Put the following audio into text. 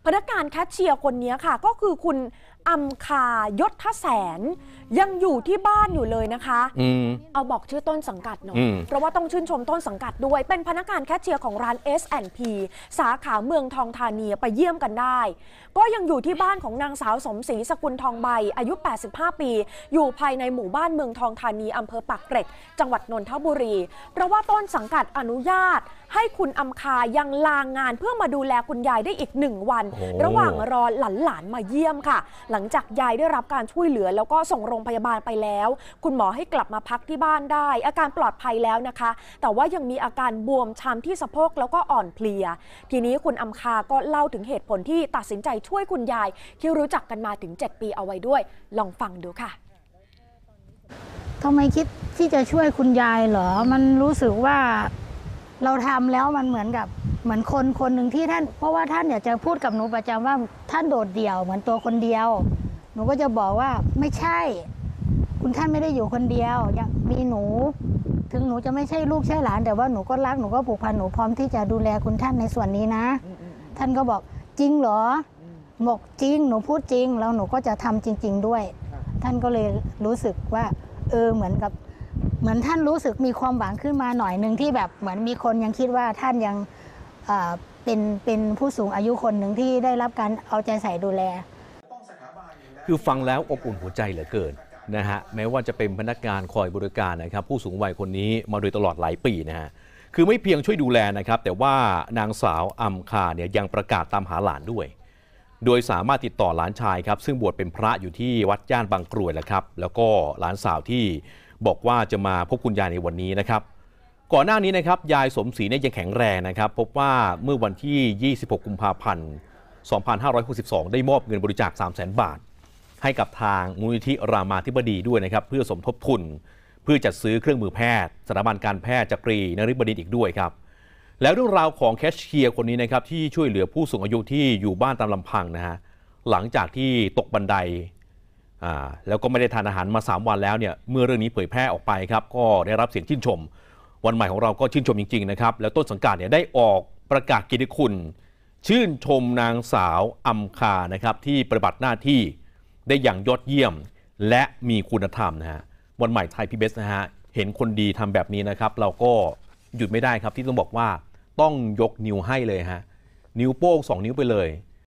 พนักงานแคชเชียร์คนนี้ค่ะก็คือคุณอำคายศแสนยังอยู่ที่บ้านอยู่เลยนะคะเอาบอกชื่อต้นสังกัดหน่อยเพราะว่าต้องชื่นชมต้นสังกัดด้วยเป็นพนักงานแคชเชียร์ของร้าน S&P สาขาเมืองทองธานีไปเยี่ยมกันได้ก็ยังอยู่ที่บ้านของนางสาวสมศรีสกุลทองใบอายุ85ปีอยู่ภายในหมู่บ้านเมืองทองธานีอำเภอปากเกร็ดจังหวัดนนทบุรีเพราะว่าต้นสังกัดอนุญาตให้คุณอำคายังลางานเพื่อมาดูแลคุณยายได้อีก1 วันระหว่างรอหลานมาเยี่ยมค่ะหลังจากยายได้รับการช่วยเหลือแล้วก็ส่งโรงพยาบาลไปแล้วคุณหมอให้กลับมาพักที่บ้านได้อาการปลอดภัยแล้วนะคะแต่ว่ายังมีอาการบวมช้ำที่สะโพกแล้วก็อ่อนเพลียทีนี้คุณอำคาก็เล่าถึงเหตุผลที่ตัดสินใจช่วยคุณยายที่รู้จักกันมาถึง7 ปีเอาไว้ด้วยลองฟังดูค่ะทำไมคิดที่จะช่วยคุณยายเหรอมันรู้สึกว่าเราทำแล้วมันเหมือนคนหนึ่งที่ท่านเพราะว่าท่านอยากจะพูดกับหนูประจำว่าท่านโดดเดี่ยวเหมือนตัวคนเดียวหนูก็จะบอกว่าไม่ใช่คุณท่านไม่ได้อยู่คนเดียวยังมีหนูถึงหนูจะไม่ใช่ลูกใช่หลานแต่ว่าหนูก็รักหนูก็ผูกพันหนูพร้อมที่จะดูแลคุณท่านในส่วนนี้นะท่านก็บอกจริงเหรอบอกจริงหนูพูดจริงแล้วหนูก็จะทำจริงๆด้วยท่านก็เลยรู้สึกว่าเหมือนท่านรู้สึกมีความหวังขึ้นมาหน่อยนึงที่แบบเหมือนมีคนยังคิดว่าท่านยังเป็นผู้สูงอายุคนหนึ่งที่ได้รับการเอาใจใส่ดูแลคือฟังแล้วอบอุ่นหัวใจเหลือเกินนะฮะแม้ว่าจะเป็นพนักงานคอยบริการนะครับผู้สูงวัยคนนี้มาโดยตลอดหลายปีนะฮะคือไม่เพียงช่วยดูแลนะครับแต่ว่านางสาวอำคาเนี่ยยังประกาศตามหาหลานด้วยโดยสามารถติดต่อหลานชายครับซึ่งบวชเป็นพระอยู่ที่วัดย่านบางกรวยแหละครับแล้วก็หลานสาวที่บอกว่าจะมาพบคุณยายในวันนี้นะครับก่อนหน้านี้นะครับยายสมศรีเนี่ยยังแข็งแรงนะครับพบว่าเมื่อวันที่26 กุมภาพันธ์ 2562ได้มอบเงินบริจาค 300,000 บาทให้กับทางมูลนิธิรามาธิบดีด้วยนะครับเพื่อสมทบทุนเพื่อจัดซื้อเครื่องมือแพทย์สถาบันการแพทย์จักรีนฤบดินทร์อีกด้วยครับแล้วเรื่องราวของแคชเชียร์คนนี้นะครับที่ช่วยเหลือผู้สูงอายุที่อยู่บ้านตามลำพังนะฮะหลังจากที่ตกบันไดแล้วก็ไม่ได้ทานอาหารมา3 วันแล้วเนี่ยเมื่อเรื่องนี้เผยแพร่ออกไปครับก็ได้รับเสียงชื่นชมวันใหม่ของเราก็ชื่นชมจริงๆนะครับแล้วต้นสังกัดเนี่ยได้ออกประกาศเกียรติคุณชื่นชมนางสาวอำคานะครับที่ปฏิบัติหน้าที่ได้อย่างยอดเยี่ยมและมีคุณธรรมนะฮะวันใหม่ไทยPBSนะฮะเห็นคนดีทำแบบนี้นะครับเราก็หยุดไม่ได้ครับที่ต้องบอกว่าต้องยกนิ้วให้เลยฮะนิ้วโป้ง2 นิ้วไปเลย